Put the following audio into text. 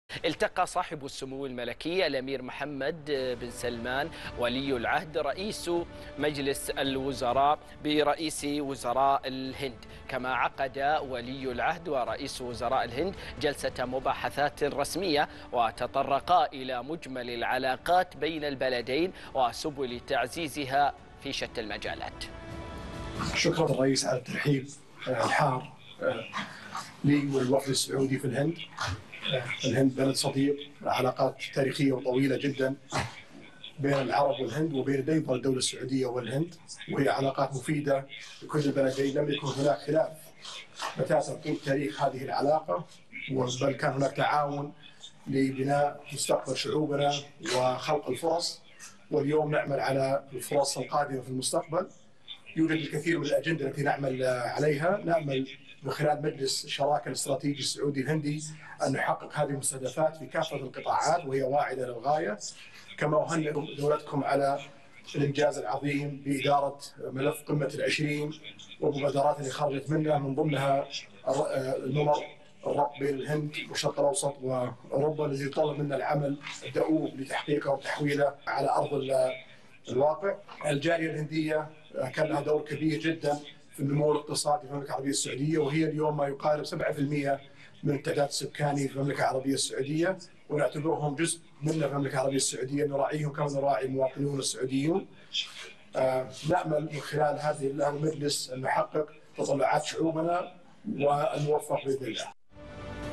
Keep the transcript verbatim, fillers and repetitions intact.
التقى صاحب السمو الملكي الأمير محمد بن سلمان ولي العهد رئيس مجلس الوزراء برئيس وزراء الهند، كما عقد ولي العهد ورئيس وزراء الهند جلسة مباحثات رسمية وتطرقا إلى مجمل العلاقات بين البلدين وسبل تعزيزها في شتى المجالات. شكرا الرئيس على الترحيب الحار لي والوفد السعودي في الهند. الهند بلد صديق، علاقات تاريخية وطويلة جدا بين العرب والهند وبين أيضا الدولة السعودية والهند، وهي علاقات مفيدة لكل البلدين. لم يكن هناك خلاف بتاتا طول تاريخ هذه العلاقة، بل كان هناك تعاون لبناء مستقبل شعوبنا وخلق الفرص، واليوم نعمل على الفرص القادمة في المستقبل. يوجد الكثير من الأجندة التي نعمل عليها. نأمل من خلال مجلس الشراكة الاستراتيجي السعودي الهندي أن نحقق هذه المستهدفات في كافة القطاعات، وهي واعدة للغاية. كما أهنئ دولتكم على الإنجاز العظيم بإدارة ملف قمة العشرين والمبادرات اللي خرجت منها، من ضمنها الممر الربط بين الهند والشرق الأوسط وأوروبا، الذي يطلب منا العمل الدؤوب لتحقيقه وتحويله على أرض الواقع. الجالية الهندية كان لها دور كبير جدا في النمو الاقتصادي في المملكة العربية السعودية، وهي اليوم ما يقارب سبعة بالمئة من التعداد السكاني في المملكة العربية السعودية، ونعتبرهم جزء منا في المملكة العربية السعودية، نراعيهم كما نراعي المواطنون السعوديون. آه نأمل من خلال هذه المجلس أن نحقق تطلعات شعوبنا ونوفق بإذن الله.